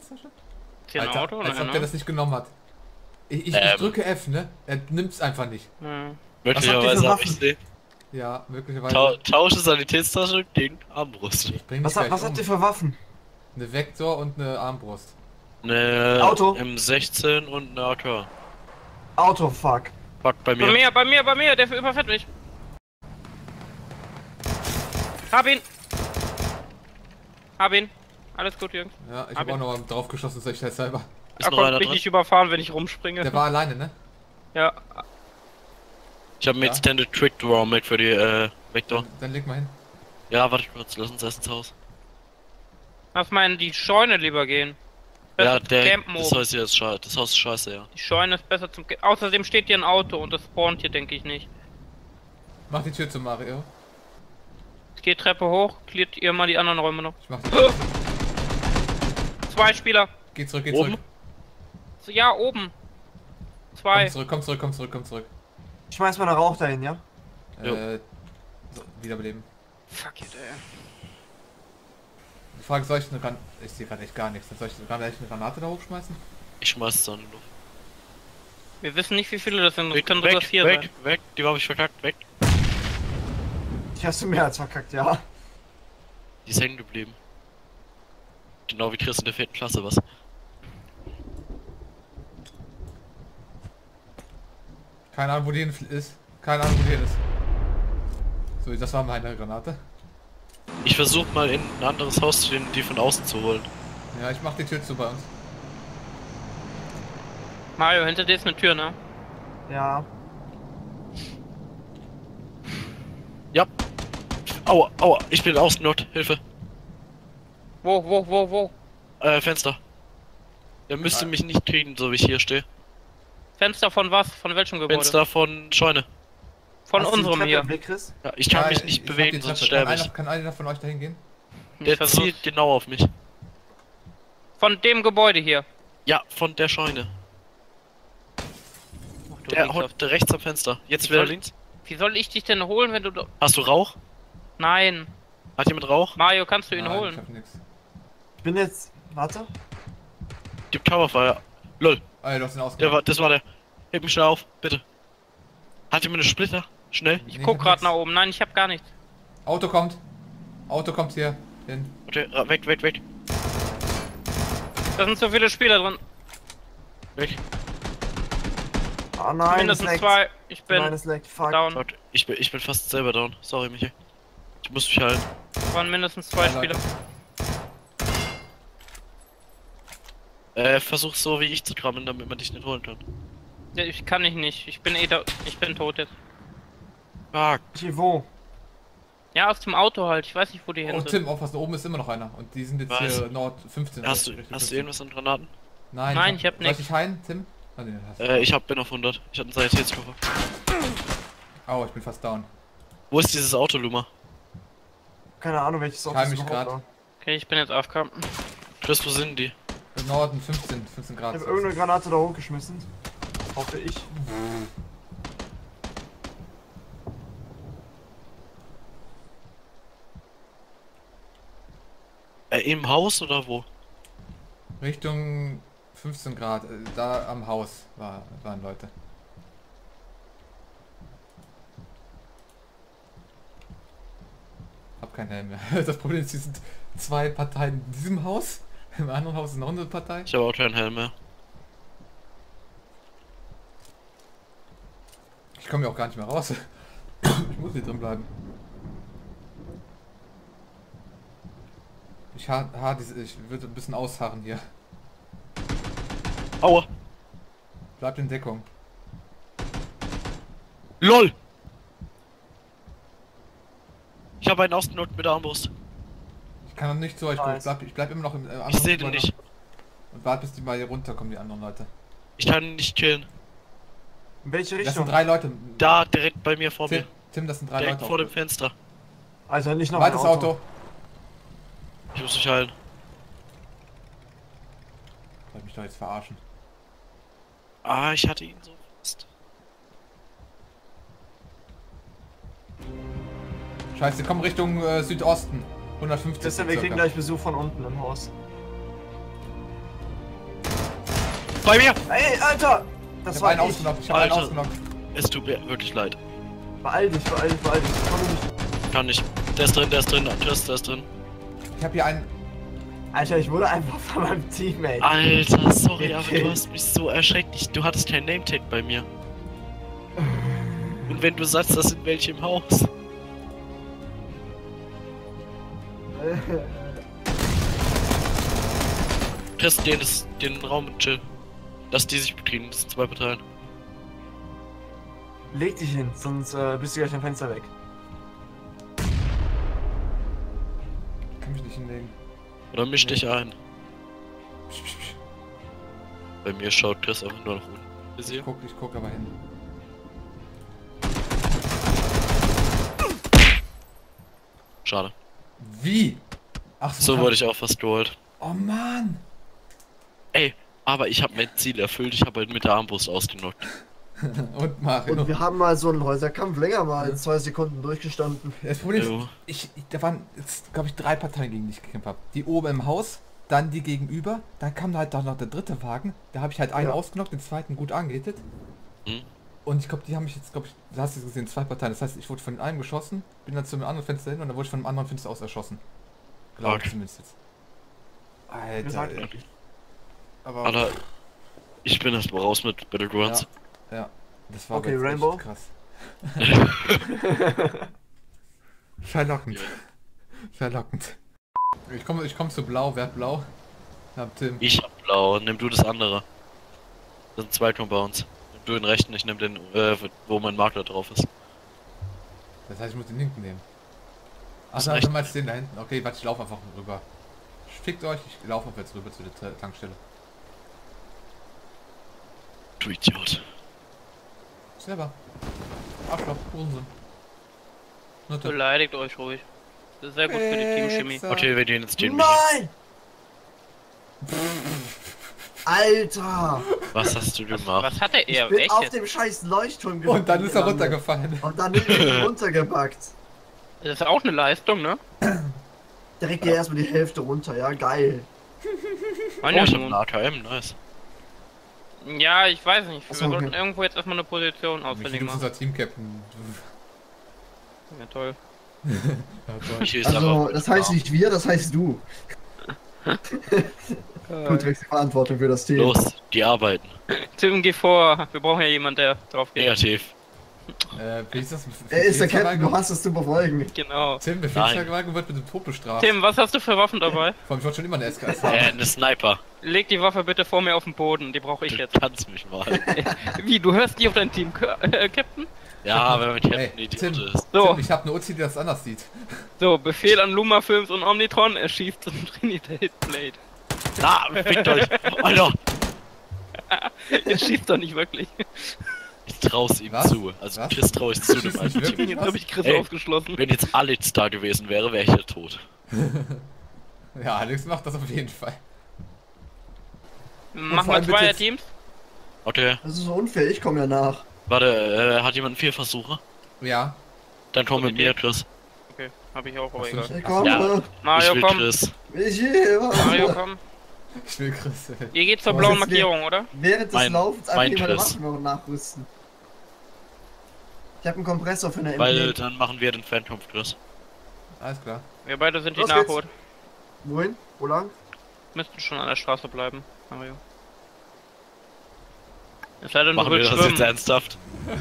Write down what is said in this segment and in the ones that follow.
Fenstertasche? Ist hier ein Alter, Auto, als oder? ob der das nicht genommen hat. Ich drücke F, ne? Er nimmt's einfach nicht. Hm. Möglicherweise habe ich sie. Ja, möglicherweise. Tausche Sanitätstasche gegen Armbrust. Ich bring dich Was gleich habt ihr für Waffen? Eine Vektor und eine Armbrust. Ne Auto. M16 und eine AK. Auto, fuck. Fuck, bei mir. Bei mir, der überfährt mich. Hab ihn. Alles gut, Jungs. Ja, ich habe auch noch mal drauf geschossen, sag ich halt selber. Ist Er noch einer konnte mich drin? nicht überfahren, wenn ich rumspringe. Der war alleine, ne? Ja. Ich habe mir Ja. Extended Trick Draw mit für die Vektor. Dann leg mal hin. Ja, warte kurz, lass uns erst ins Haus. Lass mal in die Scheune lieber gehen. Ja, Besser zum Campen das oben. Haus hier ist scheiße. Das Haus ist scheiße, ja. Die Scheune ist besser zum Campen. Außerdem steht hier ein Auto und das spawnt hier, denke ich nicht. Mach die Tür zu, Mario. Ich gehe Treppe hoch, klärt ihr mal die anderen Räume noch. Ich mach die Tür zu. 2 Spieler. Geh zurück, geh Oben? zurück. Ja, oben. 2. Komm zurück. Ich schmeiß mal einen Rauch dahin, ja? Jo. So, wiederbeleben. Fuck it, ey. Die Frage, soll ich eine Granate... Ich sehe gerade echt gar nichts. Soll ich gerade echt eine Granate da hochschmeißen? Ich schmeiß es dann in die Luft. Wir wissen nicht, wie viele das sind. Das Weg, können sogar 4 sein. weg. Die habe ich verkackt, weg. Ich hast du mehr als verkackt, ja. Die ist hängen geblieben. Genau wie Chris in der 4. Klasse, was? Keine Ahnung, wo die hin ist. Keine Ahnung, wo die hin ist. So, das war meine Granate. Ich versuche mal in ein anderes Haus zu gehen, die von außen zu holen. Ja, ich mach die Tür zu bei uns. Mario, hinter dir ist eine Tür, ne? Ja. Ja. Aua, ich bin Außennot, Hilfe. Wo? Fenster. Er müsste Ah. mich nicht kriegen, so wie ich hier stehe. Fenster von was? Von welchem Gebäude? Fenster von Scheune. Von Hast du die unserem Treppe hier. im Blick, Chris? Ja, ich kann Ja, mich nicht ich hab bewegen, die sonst Treppe. sterbe ich. Kann einer von euch dahin gehen? Der zielt genau auf mich. Von dem Gebäude hier. Ja, von der Scheune. Ach, du Der liegst auf- hockt rechts am Fenster. Jetzt Wie wieder soll- links. Wie soll ich dich denn holen, wenn du... Hast du Rauch? Nein. Hat jemand Rauch? Mario, kannst du ihn Nein, holen? Ich hab nix. Ich bin jetzt. Warte. Gibt Coverfire. Lol. Ah, ja, du hast ihn ausgemacht. Das war der. Heb mich schnell auf, bitte. Hat jemand eine Splitter? Schnell. Ich Nee, guck hab gerade nix. nach oben. Nein, ich hab gar nichts. Auto kommt. Auto kommt hier hin. Okay, weg. Da sind so viele Spieler drin. Weg. Oh nein, Mindestens es leckt. 2. Ich bin Nein, es leckt. Fuck. down. Fuck, ich bin fast selber down. Sorry, Michi. Ich muss mich halten. Es waren mindestens 2 Ja, Leute. Spieler. Versuch so wie ich zu krammen, damit man dich nicht holen kann. Ja, ich kann nicht. Ich bin ich bin tot jetzt. Fuck. Hier, wo? Ja, aus dem Auto halt. Ich weiß nicht, wo die hin Oh, sind. Tim, aufpassen, oben ist immer noch einer. Und die sind jetzt Was? hier Nord 15. Hast du Richtung 15. irgendwas an Granaten? Nein, ich hab Soll nix. ich heilen, Tim? Ah, nee, hast du. Ich bin auf 100. Ich hatte einen Sanitätskoffer. Au, ich bin fast down. Wo ist dieses Auto, Luma? Keine Ahnung, welches Auto Heim es mich überhaupt grad. war. Okay, ich bin jetzt AFK. Chris, wo sind die? Norden 15 Grad. Ich habe irgendeine Granate da hochgeschmissen. Hoffe ich. Im Haus oder wo? Richtung 15 Grad. Da am Haus waren Leute. Hab keinen Helm mehr. Das Problem ist, hier sind 2 Parteien in diesem Haus. Im anderen Haus ist noch eine Partei. Ich habe auch keinen Helm mehr. Ich komme ja auch gar nicht mehr raus. Ich muss hier drin bleiben. Ich würde ein bisschen ausharren hier. Aua! Bleibt in Deckung. LOL! Ich habe einen Außennot mit der Armbrust. Ich kann noch nicht zu euch gucken. Nice. Ich bleib immer noch im Ich sehe den nicht. Und warte, bis die mal hier runterkommen, die anderen Leute. Ich kann ihn nicht killen. In welche Das Richtung? sind 3 Leute. Da, direkt bei mir vor Tim, mir. Tim, das sind 3 Direkt Leute. vor dem Fenster. Also nicht noch ein Zweites Auto. Ich muss mich heilen. Wollt mich doch jetzt verarschen. Ah, ich hatte ihn so fast. Scheiße, komm Richtung Südosten. 150 Christian, wir kriegen circa. gleich Besuch von unten im Haus. Bei mir! Ey, Alter! Ich Das hab war einen ich. ausgenockt, ich hab einen Alter. ausgenockt. Es tut mir wirklich leid. Beeil dich, beeil dich, beeil dich. Ich komme nicht. Kann nicht. Der ist drin, Tschüss, der ist drin. Ich hab hier einen... Alter, ich wurde einfach von meinem Teammate. Alter, sorry, aber du hast mich so erschreckt. Du hattest kein Name-Tag bei mir. Und wenn du sagst, das sind welche im Haus. Chris, den Raum und chill. Lass die sich bekriegen, das sind 2 Parteien. Leg dich hin, sonst bist du gleich am Fenster weg. Ich kann mich nicht hinlegen. Oder misch dich ein. Psch, psch, psch. Bei mir schaut Chris einfach nur nach unten. Ich guck aber hin. Schade. Wie? Ach So wurde ich auch fast geholt. Oh Mann! Ey, aber ich habe mein Ziel erfüllt, ich habe halt mit der Armbrust ausgenockt. Und Mario. Und wir haben mal so einen Häuserkampf länger mal als 2 Sekunden durchgestanden. Das Problem Jo. ist, da waren jetzt, glaube ich, 3 Parteien, gegen die ich gekämpft habe. Die oben im Haus, dann die gegenüber, dann kam halt auch noch der 3. Wagen. Da habe ich halt einen Ja. ausgenockt, den 2. gut angehittet. Hm? Und ich glaube, die haben mich jetzt, glaube ich, da hast du gesehen, 2 Parteien. Das heißt, ich wurde von einem geschossen, bin dann zu einem anderen Fenster hin und dann wurde ich von einem anderen Fenster aus erschossen. Glaube ich Okay. zumindest jetzt. Wer Alter, sagt ey. das? Aber Alter, ich bin erst mal raus mit Battlegrounds. ja, das war Okay, aber jetzt Rainbow. echt krass. Verlockend. Verlockend. Ich komm zu Blau, wer hat Blau? Hab Tim. Ich hab blau, nimm du das andere. Das sind 2 Compounds. Nimm du den rechten, ich nehm den, wo mein Makler drauf ist. Das heißt, ich muss den linken nehmen. Ach, Das dann reicht. meinst du den da hinten. Okay, warte, ich laufe einfach rüber. Fickt euch, ich laufe einfach jetzt rüber zu der Tankstelle. Du Idiot. Selber. Arschloch, Unsinn. Nutte. Beleidigt euch ruhig. Das ist sehr gut für die Teamchemie. Wichser. Okay, wir gehen jetzt den Nein! Alter! Was hast du gemacht? Was hatte Ich er? bin auf Welches? dem scheiß Leuchtturm Und dann ist er gelandet. runtergefallen. Und dann ist er runtergebackt. Das ist auch eine Leistung, ne? Direkt hier erstmal die Hälfte runter, ja geil. Mann, Oh, ja, ich hab nun. einen AKM, nice. Ja, ich weiß nicht. Wir Achso, okay. sollten irgendwo jetzt erstmal eine Position Wie ausfindig viel ist machen. unser Team-Captain? Ja, toll. Ja, toll. Ich ist Also, einfach- das heißt nicht wir, das heißt du. Du trägst die Verantwortung für das Team. Los, die arbeiten. Tim, geh vor. Wir brauchen ja jemanden, der drauf geht. Negativ. Wie ist das? Er ist der Captain, du hast es zu befolgen. Genau. Tim, Befehlsvergewaltigung wird mit dem Tod bestraft. Tim, was hast du für Waffen dabei? Vor allem, ich wollte schon immer eine SKS haben. Eine Sniper. Leg die Waffe bitte vor mir auf den Boden. Die brauche ich Du jetzt. kannst mich mal. Wie, du hörst nicht auf dein Team, Captain? Ja, wenn man Hey, Captain Idiot Tim. ist. So, Tim, ich habe eine Uzi, die das anders sieht. so, Befehl an Luma Films und Omnitron, er schießt zum Trinity Blade. Na, fickt euch. Alter, Er schießt doch nicht wirklich. ich trau's ihm Was? zu. Also Was? Chris trau ich zu Schießt dem nicht alten wirklich? Team. Jetzt habe ich Chris Ey. ausgeschlossen. Wenn jetzt Alex da gewesen wäre, wäre ich ja tot. Ja, Alex macht das auf jeden Fall. Machen vor wir allem wird jetzt- Zweier-Teams? Okay, Das ist so unfair, ich komme ja nach. warte, hat jemand 4 Versuche? Ja. Dann komm mit Gute mir, Idee. Chris. Okay, habe ich auch, aber Hast du egal. nicht- Ich komme. Ja. Mario, Ich will komm. Chris. Ich will. Mario, komm. Ich will Chris. Ihr geht zur Was blauen ist Markierung, oder? Während des Mein- Laufens einfach mein hier meine Chris. Waffen noch nachrüsten. Ich habe einen Kompressor für eine Weil MP. dann machen wir den Phantom, Chris. Alles klar. Wir beide sind die Los geht's. Nachhut. Wohin? Wo lang? Müssten schon an der Straße bleiben, Mario. Es sei denn, du Machen wir willst das jetzt schwimmen. ernsthaft?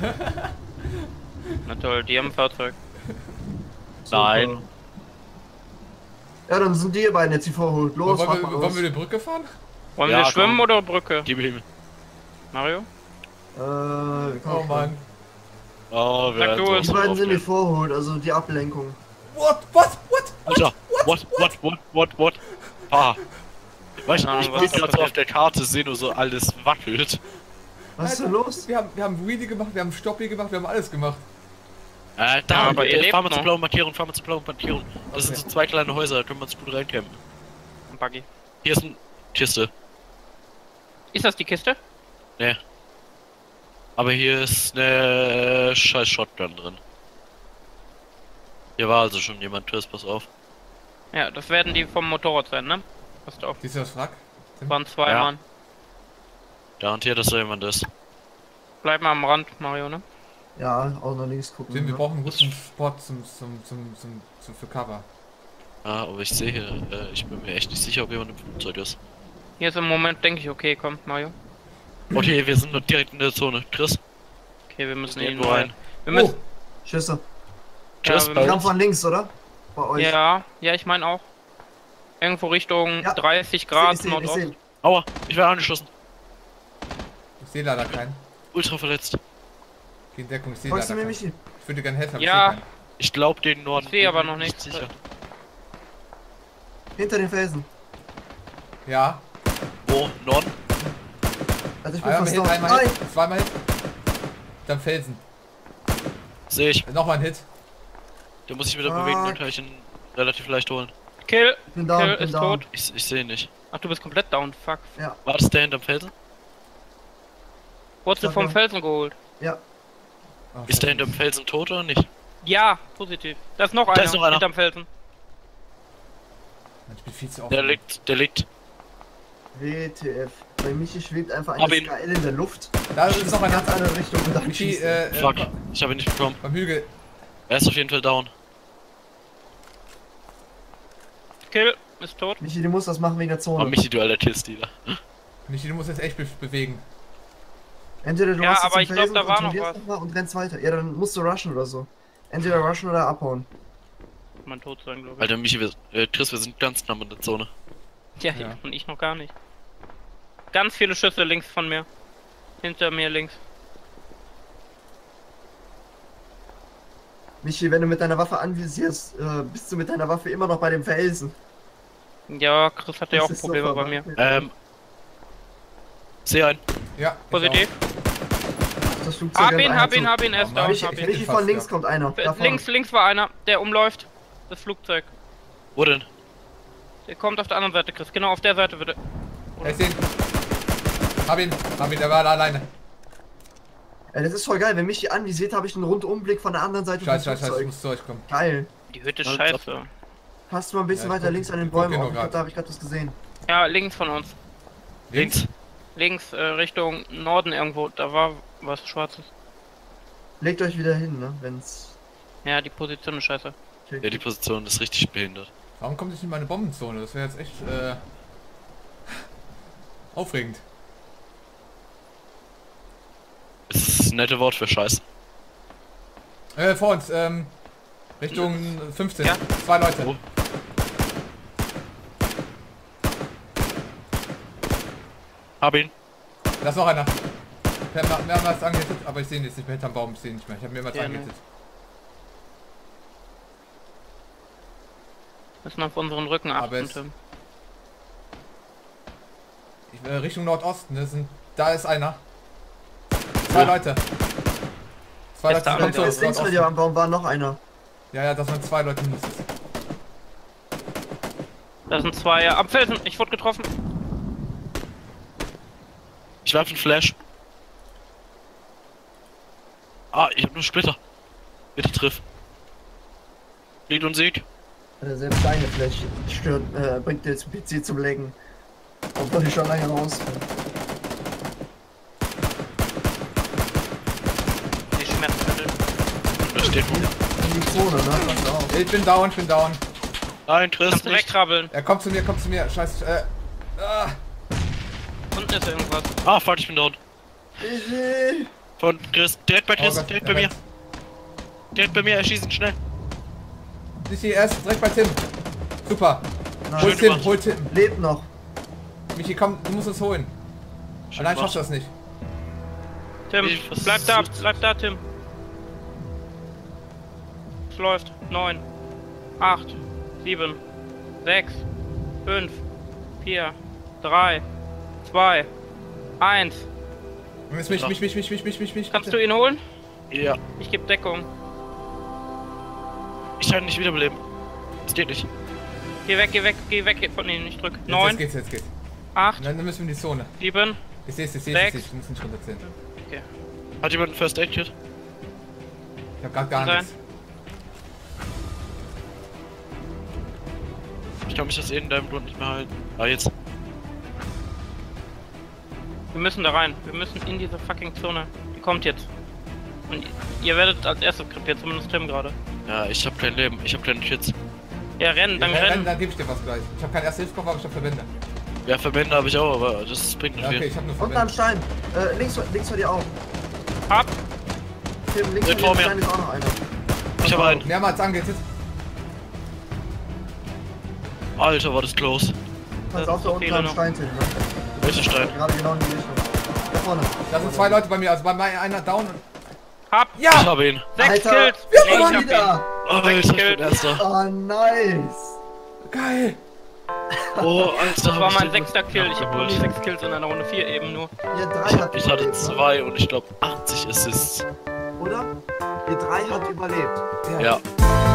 Na toll, die haben ein Fahrzeug. Nein. Super. Ja, dann sind die beiden jetzt die Vorhut. Los, wollen, mach wir, mal wollen los. wir die Brücke fahren? Wollen Ja, wir komm. schwimmen oder Brücke? Gib ihm. Mario? Wir kommen Oh Mann. Oh, wir Sag du werden es. Die so beiden sind die aufnehmen. Vorhut, also die Ablenkung. What? What? What? Alter, what? Ah. Weißt du, Keine ich Ahnung, bin was da gerade so auf passiert. der Karte, sehe nur so alles wackelt. Was ist Alter, denn los? Wir haben Wheelie gemacht, wir haben Stoppi gemacht, wir haben alles gemacht. Da, aber ihr lebt fahren wir zur noch. blauen Markierung, Das sind so 2 kleine Häuser, da können wir uns gut reinkämpfen. Ein Buggy. Hier ist eine Kiste. Ist das die Kiste? Ne. Aber hier ist eine scheiß Shotgun drin. Hier war also schon jemand, Chris, pass auf. Ja, das werden die vom Motorrad sein, ne? Passt auf. Siehst du das Wrack? Waren 2 Ja. Mann. Garantiert, dass da jemand ist. Bleib mal am Rand, Mario, ne? Ja, auch nach links gucken. Wir ne? brauchen einen guten Spot für Cover. Ah, aber ich sehe hier, ich bin mir echt nicht sicher, ob jemand im Flugzeug ist. Hier ist im Moment, denke ich, okay, komm, Mario. Okay, wir sind direkt in der Zone. Chris, Okay, wir müssen ihn irgendwo rein. Wir müssen. Schüsse. Chris, wir bei Die müssen- kamen von links, oder? Bei euch. Ja, ja, ich meine auch. Irgendwo Richtung Ja. 30 Ich Grad seh, ich Nordost. seh. Aua, ich werde angeschossen. Ich sehe leider keinen. Ultra verletzt. Geh in Deckung, ich sehe Folgst leider du mir, keinen. Michi? Ich würde gerne helfen, aber Ja. ich sehe keinen. Ich glaube den Norden. Ich sehe aber bin noch mir nichts. sicher. Hinter den Felsen. Ja, Wo? Norden? Also ich bin einmal fast Hit, down. einmal Nein! Hit, zweimal Hit. Dann Felsen. Sehe ich. Nochmal ein Hit. Der muss sich wieder Fuck. bewegen, dann kann ich ihn relativ leicht holen. Kill, Ich bin down, Kill bin ist down. tot. Ich sehe ihn nicht. Ach, du bist komplett down, fuck. War das der hinterm Felsen? Wurdest du vom Danke. Felsen geholt? Ja. Oh, Ist der hinterm Felsen tot oder nicht? Ja, positiv. Da ist noch Da einer, ist noch einer. hinterm Felsen. Ich bin viel zu Der offen. liegt. WTF. Bei Michi schwebt einfach Hab eine ihn. Skyline in der Luft. Da ist noch einer. Ganz andere Richtung und dann Michi, schießt er. Fuck, ich habe ihn nicht bekommen. beim Hügel. Er ist auf jeden Fall down. Kill ist tot. Michi, du musst das machen wegen der Oh, Zone. Michi, du alter Killstealer. Michi, du musst jetzt echt bewegen. Entweder du Ja, hast jetzt aber den ich glaub, Felsen, da war noch kontrollierst was. noch mal und rennst weiter. Ja, dann musst du rushen oder so. Entweder rushen oder abhauen. Mein tot sein, glaube ich. Alter, Michi, Chris, wir sind ganz knapp in der Zone. Ja, Ja. und ich noch gar nicht. Ganz viele Schüsse links von mir. Hinter mir links. Michi, wenn du mit deiner Waffe anvisierst, bist du mit deiner Waffe immer noch bei dem Felsen. Ja, Chris hatte ja auch Das ist so Probleme bei mir. verwandt. Sehe einen. Ja, ich Positiv. Das Flugzeug Hab rennt ihn, einer hab zu. ihn, hab ihn, er ist Oh, down, Michi, hab ich ihn. hätte- Michi, fast, von links ja. kommt einer. Da vorne. Links war einer, der umläuft. Das Flugzeug. Wo denn? Der kommt auf der anderen Seite, Chris. Genau auf der Seite bitte. auch. Ich seh ihn. Hab ihn, der war da alleine. Das ist voll geil. Wenn Michi anvisiert, habe ich einen Rundumblick von der anderen Seite Scheiße, vom ich Flugzeug. muss zu euch kommen. Geil. Die Hütte ist Also, scheiße. Passt mal ein bisschen Ja, ich weiter guck- links an den ich guck Bäumen hier auf. nur Ich glaube, grad. da habe ich gerade was gesehen. Ja, links von uns. Links. Links, Richtung Norden irgendwo. Da war was Schwarzes. Legt euch wieder hin, ne? Wenn's. Ja, die Position ist scheiße. Okay. Ja, die Position ist richtig behindert. Warum kommt nicht in meine Bombenzone? Das wäre jetzt echt aufregend. Das ist ein nettes Wort für Scheiße. Vor uns, Richtung 15. Ja. 2 Leute. Wo? Hab ihn. Da ist noch einer. Wir haben mehrmals angehittet, aber ich sehe ihn jetzt nicht mehr hinterm Baum. Ich sehe ihn nicht mehr. Ich habe mehrmals Ja, angehittet. Müssen auf unseren Rücken Aber achten, es- Tim. Richtung Nordosten. Da ist einer. 2 Leute. 2 Ist Leute da kommen zu einer? uns. Links von dir am Baum war noch einer. Ja, das waren 2 Leute mindestens. Da sind zwei am Felsen. Ich wurde getroffen. Ich werfe einen Flash. Ah, ich hab nur Splitter. Bitte triff. Lied und Sieg. Selbst deine Fläche stört, bringt dir zum PC zum Lecken. Obwohl ich schon lange raus bin. Die Schmerzmittel. Da steht wo. In die Zone, ne? Pass auf. Ich bin down, ich bin down. Nein, Chris Kannst du nicht. wegkrabbeln. Er kommt zu mir, Scheiße. Unten ist irgendwas. Ah, fuck, ich bin down. Michi! Von Chris. Direkt bei Chris. Oh Gott, direkt er bei mir. rennt. Direkt bei mir. Erschießen, schnell. Nicht die erst, direkt bei Tim. Super. Nein. Hol Schön Tim, gemacht. hol Tim. Lebt noch. Michi, komm, du musst uns holen. Schön Allein gemacht. schaffst du das nicht. Tim, Ich bleib da, Tim. Es läuft. 9, 8, 7, 6, 5, 4, 3, 2, 1. Und jetzt mich. Kannst du ihn holen? Ja. Ich gebe Deckung. Ich kann nicht wiederbeleben. Das geht nicht. Geh weg von ihnen. Ich drück. Jetzt 9, geht's. 8, Und dann müssen wir in die Zone. 7. Ich seh's. Du musst nicht runterzählen. Okay. Hat jemand ein First Aid Kit? Ich hab grad gar Kann nichts. Ich kann mich das eh in deinem Grund nicht mehr halten. Ah, jetzt. Wir müssen da rein. Wir müssen in diese fucking Zone. Die kommt jetzt. Und ihr werdet als erstes krepiert, zumindest Tim gerade. Ja, ich hab kein Leben, ich hab keine Kids. Ja, rennen, dann rennen. Dann gebe ich dir was gleich. Ich habe keinen Erste-Hilfe-Koffer, aber ich habe Verbände. Ja, Verbände habe ich auch, aber das bringt nicht Ja, okay, viel. ich habe nur Unten am Verbände. Stein. Links vor dir auch. Hab. Tim, links Direkt vor vor dir mir. am Stein ist auch noch einer. Ich habe einen. Mehrmals angehittet. Alter, war das close. Pass Das auf, ist da so unten viele am noch. Stein, Tim. Ne? Welcher Stein? Gerade genau in die Richtung. Da vorne. Da sind 2 Leute bei mir, also bei mir einer down und... Hab. Ich Ja! habe ihn. 6 Alter, Kills. wir Nee, ich waren hab ihn. wieder. Alter, ich bin Kills. erster. Oh, nice. Geil! Oh, Alter. Das war mein hab ich 6. Kill. Ich habe nur geholt. 6 Kills in einer Runde 4 eben nur. Ihr drei Ich habt hatte überlebt, 2 und ich glaube 80 Assists. ne? Oder? Ihr drei habt überlebt. Ja.